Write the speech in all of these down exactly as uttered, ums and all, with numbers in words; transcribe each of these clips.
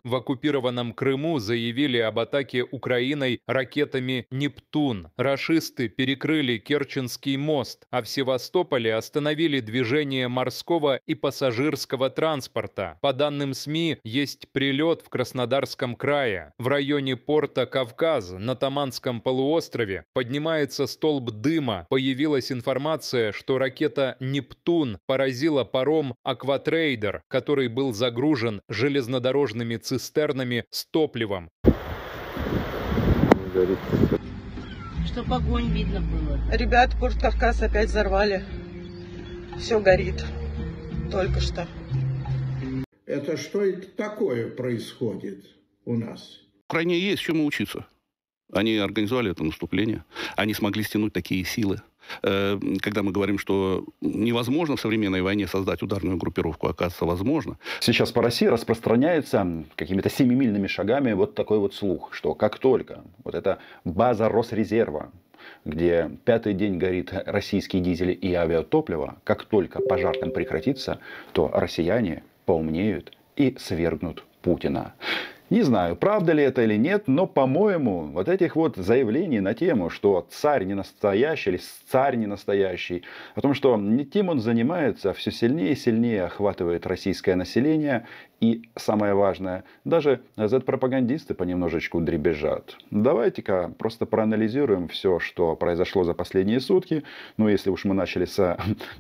в оккупированном Крыму заявили об атаке Украиной ракетами «Нептун». Рашисты перекрыли Керченский мост, а в Севастополе остановили движение морского и пассажирского транспорта. По данным СМИ, есть прилет в Краснодарском крае. В районе порта Кавказ на Таманском полуострове поднимается столб дыма. Появилась информация, что ракета «Нептун» поразила паром «Акватрейдер», который был загружен железнодорожными цистернами с топливом. Чтоб огонь видно было. Ребят, порт Кавказ опять взорвали. Все горит. Только что. Это что это такое происходит у нас? В Украине есть чему учиться. Они организовали это наступление. Они смогли стянуть такие силы. Когда мы говорим, что невозможно в современной войне создать ударную группировку, оказывается, возможно. Сейчас по России распространяется какими-то семимильными шагами вот такой вот слух, что как только вот эта база Росрезерва, где пятый день горит российские дизели и авиатопливо, как только пожар там прекратится, то россияне поумнеют и свергнут Путина. Не знаю, правда ли это или нет, но, по-моему, вот этих вот заявлений на тему, что царь не настоящий или царь не настоящий, о том, что не тем он занимается, все сильнее и сильнее охватывает российское население. И самое важное, даже зет-пропагандисты понемножечку дребезжат. Давайте-ка просто проанализируем все, что произошло за последние сутки. Ну, если уж мы начали с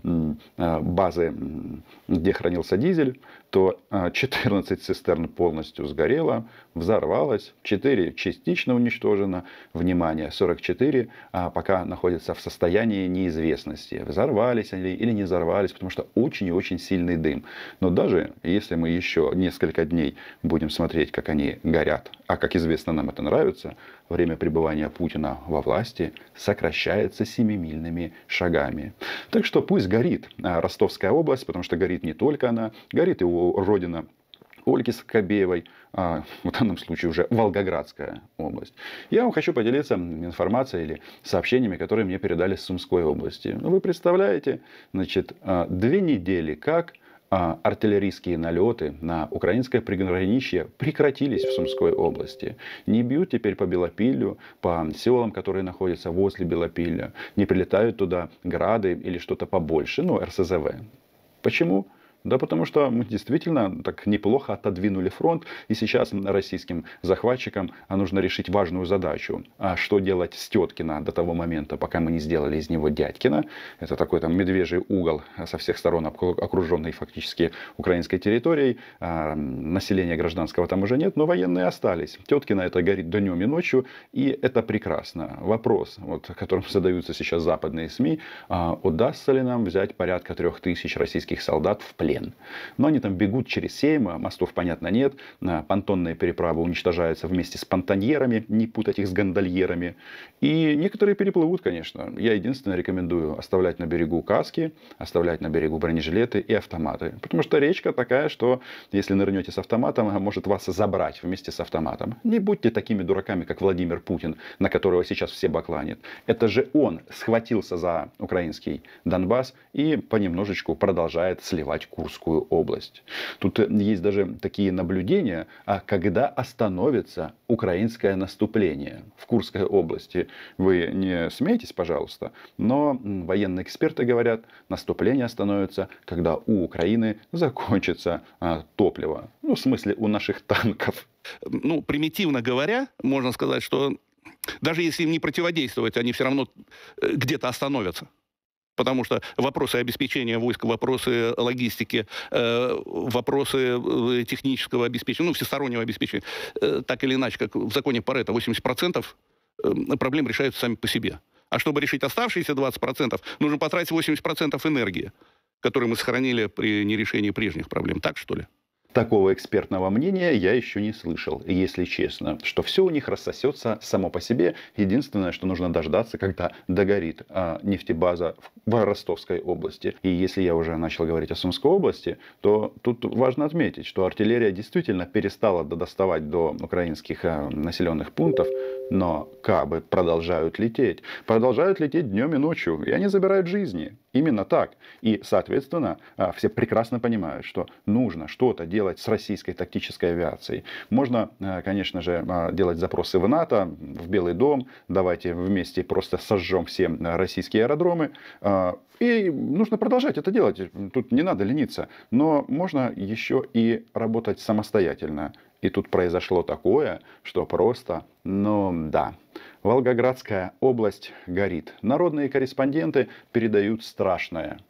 базы, где хранился дизель, то четырнадцать цистерн полностью сгорело, взорвалось, четыре частично уничтожено. Внимание, сорок четыре пока находятся в состоянии неизвестности. Взорвались они или не взорвались, потому что очень и очень сильный дым. Но даже если мы еще несколько дней будем смотреть, как они горят, а как известно, нам это нравится, время пребывания Путина во власти сокращается семимильными шагами. Так что пусть горит Ростовская область, потому что горит не только она, горит его родина Ольги Скобеевой, а в данном случае уже Волгоградская область. Я вам хочу поделиться информацией или сообщениями, которые мне передали с Сумской области. Вы представляете, значит, две недели как артиллерийские налеты на украинское приграничье прекратились в Сумской области. Не бьют теперь по Белопиллю, по селам, которые находятся возле Белопилля. Не прилетают туда грады или что-то побольше, ну, эр эс зэ вэ. Почему? Да потому что мы действительно так неплохо отодвинули фронт. И сейчас российским захватчикам нужно решить важную задачу. А что делать с Теткина до того момента, пока мы не сделали из него Дядькина. Это такой там медвежий угол, со всех сторон окруженный фактически украинской территорией. А населения гражданского там уже нет, но военные остались. Теткина это горит днем и ночью. И это прекрасно. Вопрос, вот, которым задаются сейчас западные СМИ. А удастся ли нам взять порядка трех тысяч российских солдат в плен? Но они там бегут через Сейм, мостов, понятно, нет. Понтонные переправы уничтожаются вместе с понтоньерами, не путать их с гондольерами. И некоторые переплывут, конечно. Я единственное рекомендую оставлять на берегу каски, оставлять на берегу бронежилеты и автоматы. Потому что речка такая, что если нырнете с автоматом, может вас забрать вместе с автоматом. Не будьте такими дураками, как Владимир Путин, на которого сейчас все бакланят. Это же он схватился за украинский Донбасс и понемножечку продолжает сливать Курскую область. Тут есть даже такие наблюдения, а когда остановится украинское наступление в Курской области. Вы не смейтесь, пожалуйста, но военные эксперты говорят, наступление остановится, когда у Украины закончится а, топливо. Ну, в смысле, у наших танков. Ну, примитивно говоря, можно сказать, что даже если им не противодействовать, они все равно где-то остановятся. Потому что вопросы обеспечения войск, вопросы логистики, вопросы технического обеспечения, ну, всестороннего обеспечения, так или иначе, как в законе Парето, восемьдесят процентов проблем решаются сами по себе. А чтобы решить оставшиеся двадцать процентов, нужно потратить восемьдесят процентов энергии, которую мы сохранили при нерешении прежних проблем. Так, что ли? Такого экспертного мнения я еще не слышал, если честно, что все у них рассосется само по себе. Единственное, что нужно дождаться, когда догорит а, нефтебаза в Ростовской области. И если я уже начал говорить о Сумской области, то тут важно отметить, что артиллерия действительно перестала доставать до украинских населенных пунктов, но кабы продолжают лететь. Продолжают лететь днем и ночью, и они забирают жизни. Именно так. И, соответственно, все прекрасно понимают, что нужно что-то делать с российской тактической авиацией. Можно, конечно же, делать запросы в НАТО, в Белый дом. Давайте вместе просто сожжем все российские аэродромы. И нужно продолжать это делать. Тут не надо лениться. Но можно еще и работать самостоятельно. И тут произошло такое, что просто, ну да, Волгоградская область горит. Народные корреспонденты передают страшное.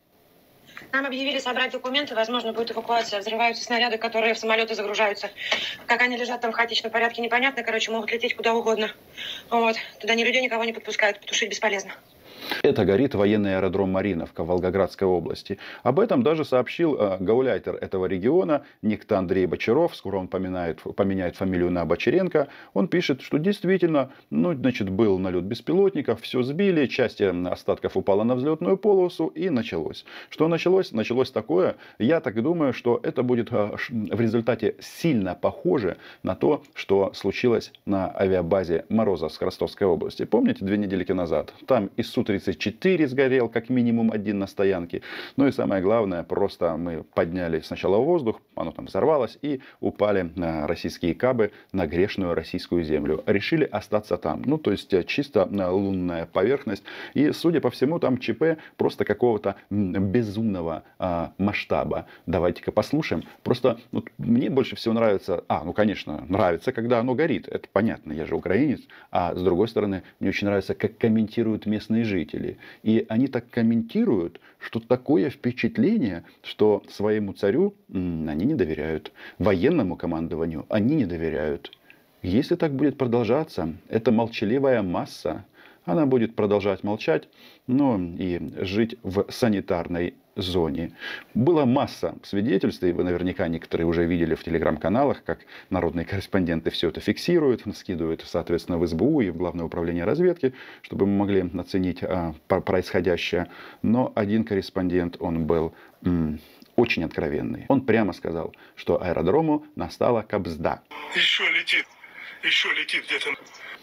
Нам объявили собрать документы, возможно, будет эвакуация. Взрываются снаряды, которые в самолеты загружаются. Как они лежат там в хаотичном порядке, непонятно. Короче, могут лететь куда угодно. Вот. Туда ни людей, никого не подпускают. Потушить бесполезно. Это горит военный аэродром Мариновка в Волгоградской области. Об этом даже сообщил э, гауляйтер этого региона, некто Андрей Бочаров. Скоро он поменяет, поменяет фамилию на Бочаренко. Он пишет, что действительно, ну, значит, был налет беспилотников, все сбили, часть остатков упала на взлетную полосу и началось. Что началось? Началось такое, я так думаю, что это будет э, в результате сильно похоже на то, что случилось на авиабазе Морозовск Ростовской области. Помните, две недельки назад? Там из Су тридцать четыре сгорел, как минимум один на стоянке. Ну и самое главное, просто мы подняли сначала в воздух, оно там взорвалось, и упали российские кабы на грешную российскую землю. Решили остаться там. Ну, то есть чисто лунная поверхность. И, судя по всему, там ЧП просто какого-то безумного а, масштаба. Давайте-ка послушаем. Просто вот, мне больше всего нравится, а, ну, конечно, нравится, когда оно горит. Это понятно, я же украинец. А с другой стороны, мне очень нравится, как комментируют местные жители. И они так комментируют, что такое впечатление, что своему царю они не доверяют. Военному командованию они не доверяют. Если так будет продолжаться, эта молчаливая масса, она будет продолжать молчать, но и жить в санитарной зоне. Была масса свидетельств, и вы наверняка некоторые уже видели в телеграм-каналах, как народные корреспонденты все это фиксируют, скидывают, соответственно, в эс бэ у и в Главное управление разведки, чтобы мы могли оценить а, происходящее. Но один корреспондент, он был м, очень откровенный. Он прямо сказал, что аэродрому настала кабзда. Еще летит, еще летит где-то.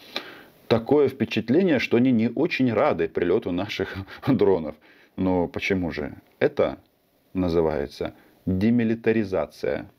Такое впечатление, что они не очень рады прилету наших дронов. Но почему же? Это называется демилитаризация.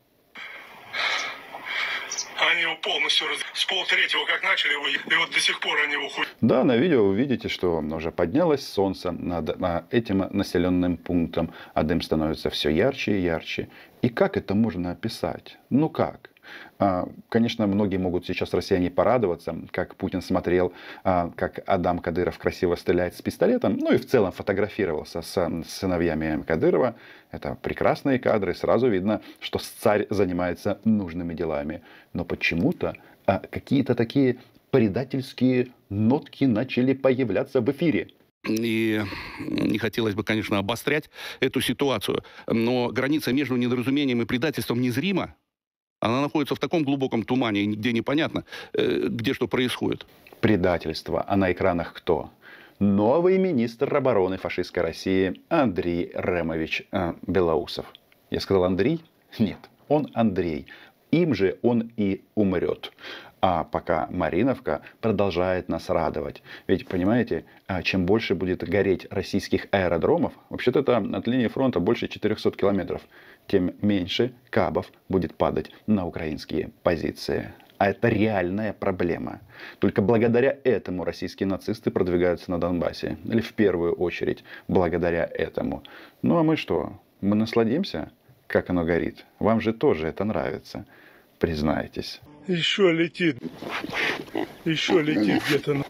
Они его полностью раз... с полтретьего как начали его, и вот до сих пор они его хуй... Да, на видео вы видите, что уже поднялось солнце над этим населенным пунктом, а дым становится все ярче и ярче. И как это можно описать? Ну как? Конечно, многие могут сейчас, россияне, порадоваться, как Путин смотрел, как Адам Кадыров красиво стреляет с пистолетом, ну и в целом фотографировался с сыновьями Кадырова. Это прекрасные кадры, сразу видно, что царь занимается нужными делами. Но почему-то какие-то такие предательские нотки начали появляться в эфире. И не хотелось бы, конечно, обострять эту ситуацию, но граница между недоразумением и предательством незрима. Она находится в таком глубоком тумане, где непонятно, где что происходит. Предательство. А на экранах кто? Новый министр обороны фашистской России Андрей Ремович э, Белоусов. Я сказал Андрей? Нет, он Андрей. Им же он и умрет. А пока Мариновка продолжает нас радовать. Ведь, понимаете, чем больше будет гореть российских аэродромов, вообще-то это от линии фронта больше четырехсот километров, тем меньше кабов будет падать на украинские позиции. А это реальная проблема. Только благодаря этому российские нацисты продвигаются на Донбассе. Или в первую очередь благодаря этому. Ну а мы что? Мы насладимся, как оно горит? Вам же тоже это нравится. Признайтесь. Еще летит. Еще летит где-то.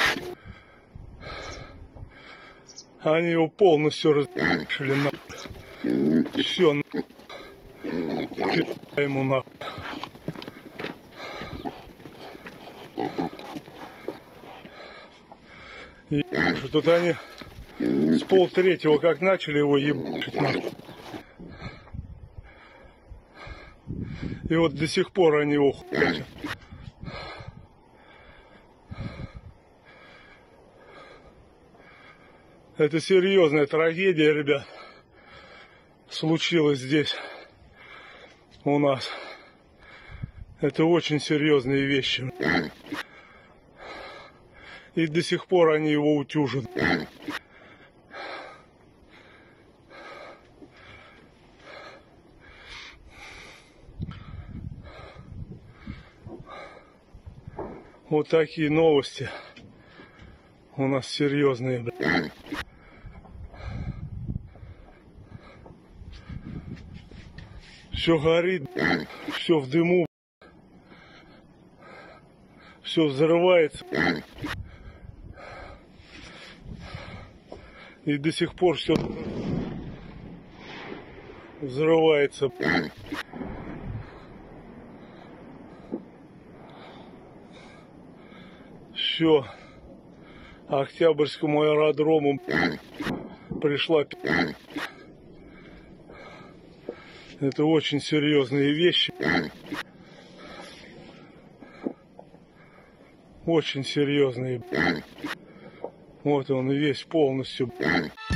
Они его полностью разрешили на... Все. На... Ему на... И тут они с полтретьего как начали его ебать на... И вот до сих пор они его хуятят. Это серьезная трагедия, ребят, случилась здесь у нас. Это очень серьезные вещи. И до сих пор они его утюжат. Вот такие новости у нас серьезные. Все горит, все в дыму, все взрывается. И до сих пор все взрывается. Все. Октябрьскому аэродрому пришла. Это очень серьезные вещи. Очень серьезные. Вот он весь полностью.